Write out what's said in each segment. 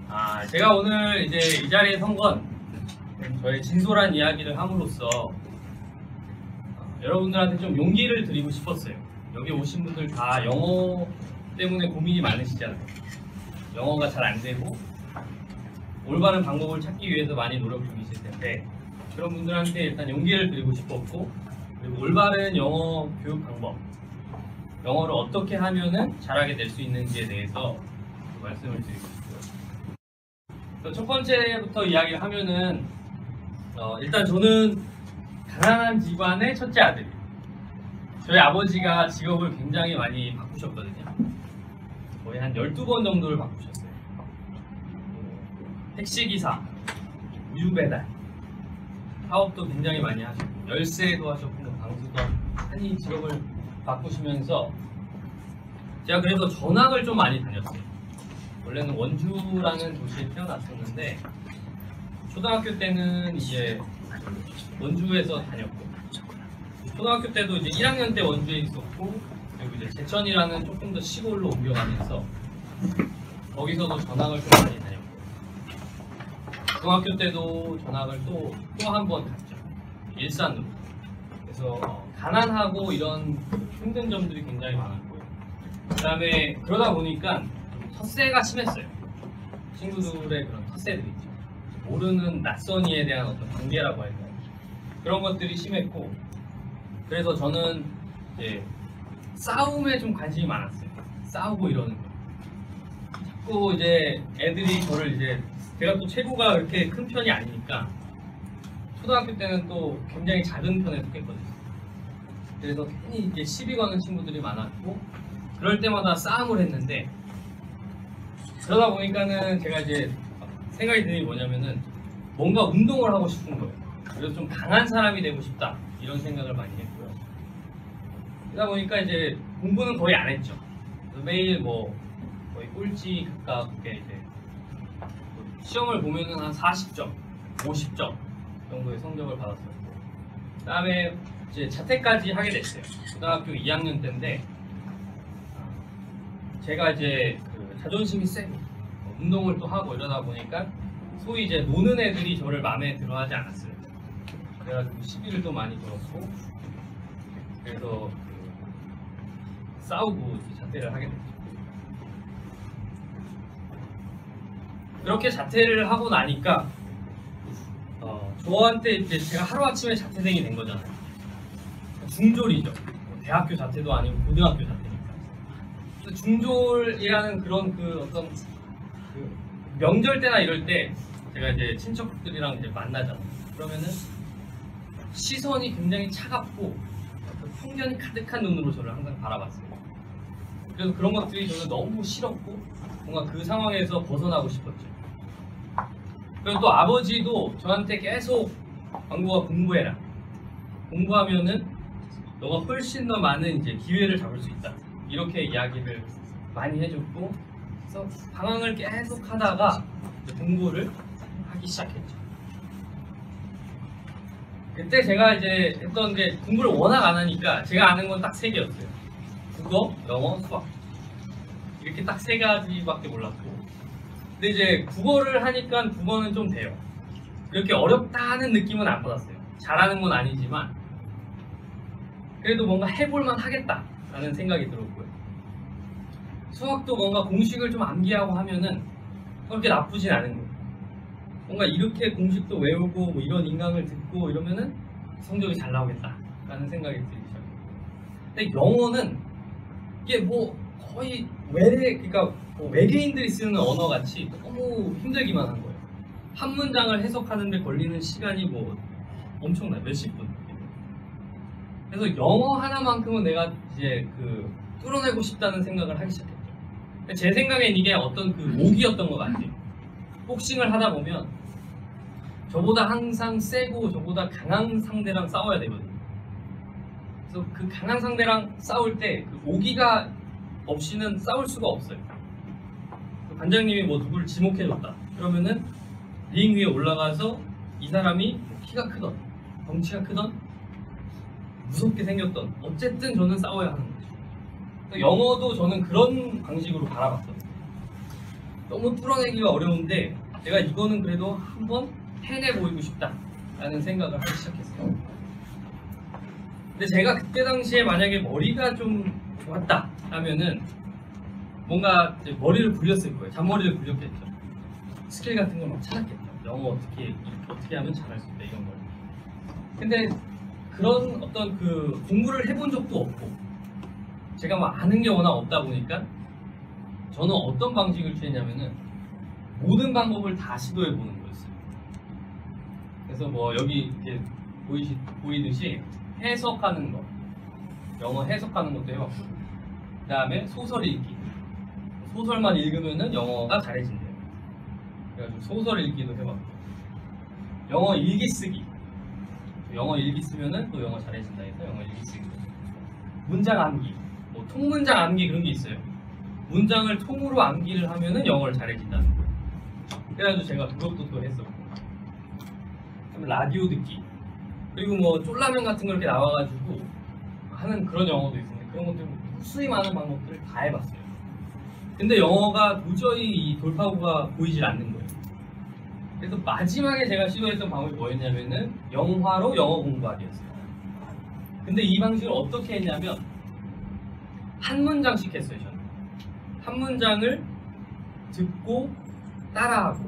제가 오늘 이제 이 자리에 선 건 저의 진솔한 이야기를 함으로써 여러분들한테 좀 용기를 드리고 싶었어요. 여기 오신 분들 다 영어 때문에 고민이 많으시잖아요. 영어가 잘 안 되고 올바른 방법을 찾기 위해서 많이 노력 중이실 텐데 그런 분들한테 일단 용기를 드리고 싶었고, 그리고 올바른 영어 교육 방법, 영어를 어떻게 하면은 잘하게 될 수 있는지에 대해서 말씀을 드리고 싶고요. 첫 번째부터 이야기를 하면은 일단 저는 가난한 집안의 첫째 아들이에요. 저희 아버지가 직업을 굉장히 많이 바꾸셨거든요. 거의 한 12번 정도를 바꾸셨어요. 택시기사, 우유배달, 사업도 굉장히 많이 하셨고, 열쇠도 하셨고, 방수도 하니 직업을 바꾸시면서 제가 그래서 전학을 좀 많이 다녔어요. 원래는 원주라는 도시에 태어났었는데 초등학교 때는 이제 원주에서 다녔고, 초등학교 때도 이제 1학년 때 원주에 있었고, 그리고 이제 제천이라는 조금 더 시골로 옮겨가면서 거기서도 전학을 좀 많이 다녔고, 중학교 때도 전학을 또 한 번 갔죠. 일산으로. 그래서 가난하고 이런 힘든 점들이 굉장히 많았고요. 그 다음에 그러다 보니까 텃세가 심했어요. 친구들의 그런 텃세들이 있죠. 모르는 낯선 이에 대한 어떤 관계라고 할까요? 그런 것들이 심했고, 그래서 저는 이제 싸움에 좀 관심이 많았어요. 싸우고 이러는 거. 자꾸 이제 애들이 저를 이제, 제가 또 체구가 그렇게 큰 편이 아니니까 초등학교 때는 또 굉장히 작은 편에 속했거든요. 그래서 괜히 이제 시비 거는 친구들이 많았고, 그럴 때마다 싸움을 했는데, 그러다 보니까는 제가 이제 생각이 드는 게 뭐냐면은 뭔가 운동을 하고 싶은 거예요. 그래서 좀 강한 사람이 되고 싶다, 이런 생각을 많이 했고요. 그러다 보니까 이제 공부는 거의 안 했죠. 그래서 매일 뭐 거의 꼴찌 가깝게 이제 시험을 보면은 한 40점, 50점 정도의 성적을 받았었고, 그 다음에 이제 자퇴까지 하게 됐어요. 고등학교 2학년 때인데 제가 이제 그 자존심이 세고 운동을 또 하고 이러다 보니까 소위 이제 노는 애들이 저를 마음에 들어하지 않았어요. 그래가지고 시비를 또 많이 걸었고, 그래서 싸우고 자퇴를 하게 됐죠. 그렇게 자퇴를 하고 나니까 저한테 이제 제가 하루아침에 자퇴생이 된 거잖아요. 중졸이죠. 대학교 자퇴도 아니고 고등학교 자퇴니까. 중졸이라는 그런 그 어떤 그 명절 때나 이럴 때 제가 이제 친척들이랑 이제 만나잖아요. 그러면은 시선이 굉장히 차갑고 편견이 가득한 눈으로 저를 항상 바라봤어요. 그래서 그런 것들이 저는 너무 싫었고 뭔가 그 상황에서 벗어나고 싶었죠. 그리고 또 아버지도 저한테 계속 광고가 공부해라. 공부하면은 너가 훨씬 더 많은 이제 기회를 잡을 수 있다. 이렇게 이야기를 많이 해줬고, 그래서 방황을 계속 하다가 공부를 하기 시작했죠. 그때 제가 이제 했던 게, 공부를 워낙 안 하니까 제가 아는 건 딱 3개였어요. 국어, 영어, 수학. 이렇게 딱 3가지밖에 몰랐고, 근데 이제 국어를 하니까 국어는 좀 돼요. 그렇게 어렵다는 느낌은 안 받았어요. 잘하는 건 아니지만 그래도 뭔가 해볼만 하겠다라는 생각이 들었고요. 수학도 뭔가 공식을 좀 암기하고 하면은 그렇게 나쁘진 않은 거예요. 뭔가 이렇게 공식도 외우고 뭐 이런 인강을 듣고 이러면은 성적이 잘 나오겠다라는 생각이 들기 시작해요. 근데 영어는 이게 뭐 거의 그러니까 외계인들이 쓰는 언어 같이 너무 힘들기만 한 거예요. 한 문장을 해석하는데 걸리는 시간이 뭐 엄청나요. 몇십 분. 그래서 영어 하나만큼은 내가 이제 뚫어내고 싶다는 생각을 하기 시작했죠. 제 생각엔 이게 어떤 옥이었던 것 같아요. 복싱을 하다 보면 저보다 항상 세고 저보다 강한 상대랑 싸워야 되거든요. 그래서 그 강한 상대랑 싸울 때 옥이가 없이는 싸울 수가 없어요. 관장님이 뭐 누구를 지목해줬다. 그러면은 링 위에 올라가서 이 사람이 키가 크던, 덩치가 크던, 무섭게 생겼던, 어쨌든 저는 싸워야 하는 거죠. 영어도 저는 그런 방식으로 바라봤거든요. 너무 뚫어내기가 어려운데 내가 이거는 그래도 한번 해내 보이고 싶다라는 생각을 하기 시작했어요. 근데 제가 그때 당시에 만약에 머리가 좀 좋았다 하면은 뭔가 이제 머리를 굴렸을 거예요. 잔머리를 굴렸겠죠. 스킬 같은 걸 막 찾았겠죠. 영어 어떻게 하면 잘할 수 있다 이런 걸. 근데 그런 어떤 그 공부를 해본 적도 없고 제가 막 아는 게 워낙 없다 보니까 저는 어떤 방식을 취했냐면은 모든 방법을 다 시도해 보는 거였어요. 그래서 뭐 여기 이렇게 보이듯이 해석하는 거, 영어 해석하는 것도 해봤고, 그 다음에 소설 읽기. 소설만 읽으면은 영어가 잘해진대요. 그래가지고 소설 읽기도 해봤고, 영어 일기 쓰기. 영어 일기 쓰면은 또 영어 잘해진다 해서 영어 일기 쓰기. 문장 암기, 뭐 통문장 암기 그런 게 있어요. 문장을 통으로 암기를 하면은 영어를 잘해진다는 거예요. 그래가지고 제가 그것도 또 했었고, 라디오 듣기, 그리고 뭐 쫄라면 같은 거 이렇게 나와가지고 하는 그런 영어도 있는데 그런 것들 무수히 많은 방법들을 다 해봤어요. 근데 영어가 도저히 이 돌파구가 보이질 않는 거예요. 그래서 마지막에 제가 시도했던 방법이 뭐였냐면은 영화로 영어 공부하기였어요. 근데 이 방식을 어떻게 했냐면 한 문장씩 했어요. 저는 한 문장을 듣고 따라하고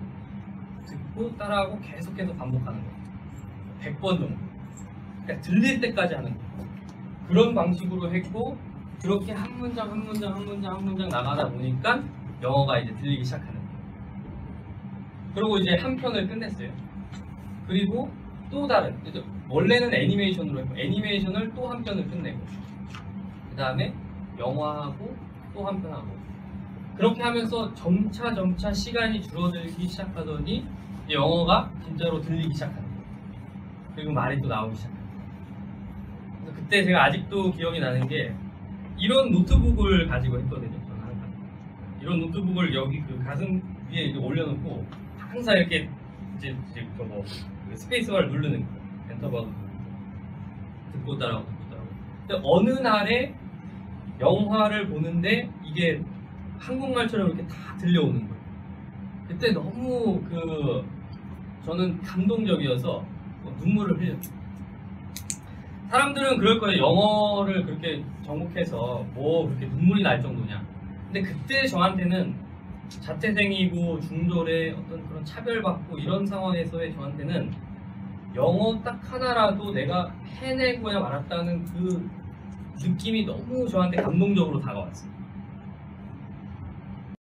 계속해서 반복하는 거예요. 100번 정도. 그러니까 들릴 때까지 하는 거예요. 그런 방식으로 했고 그렇게 한 문장 나가다 보니까 영어가 이제 들리기 시작하는 거예요. 그리고 이제 한 편을 끝냈어요. 그리고 또 다른, 원래는 애니메이션으로 했고 애니메이션을 또 한 편을 끝내고 그 다음에 영화하고 또 한 편 하고 그렇게 하면서 점차 시간이 줄어들기 시작하더니 영어가 진짜로 들리기 시작하는 거예요. 그리고 말이 또 나오기 시작하는 거예요. 그래서 그때 제가 아직도 기억이 나는 게 이런 노트북을 가지고 했거든요. 저는 항상 이런 노트북을 여기 그 가슴 위에 이렇게 올려놓고 항상 이렇게 이제 뭐 스페이스바를 누르는 거예요. 엔터바도 듣고 따라하고. 근데 어느 날에 영화를 보는데 이게 한국말처럼 이렇게 다 들려오는 거예요. 그때 너무 저는 감동적이어서 눈물을 흘렸어요. 사람들은 그럴 거예요. 영어를 그렇게 정복해서 뭐 그렇게 눈물이 날 정도냐. 근데 그때 저한테는 자퇴생이고 중졸의 어떤 그런 차별받고 이런 상황에서의 저한테는 영어 딱 하나라도 내가 해내고야 말았다는 그 느낌이 너무 저한테 감동적으로 다가왔어요.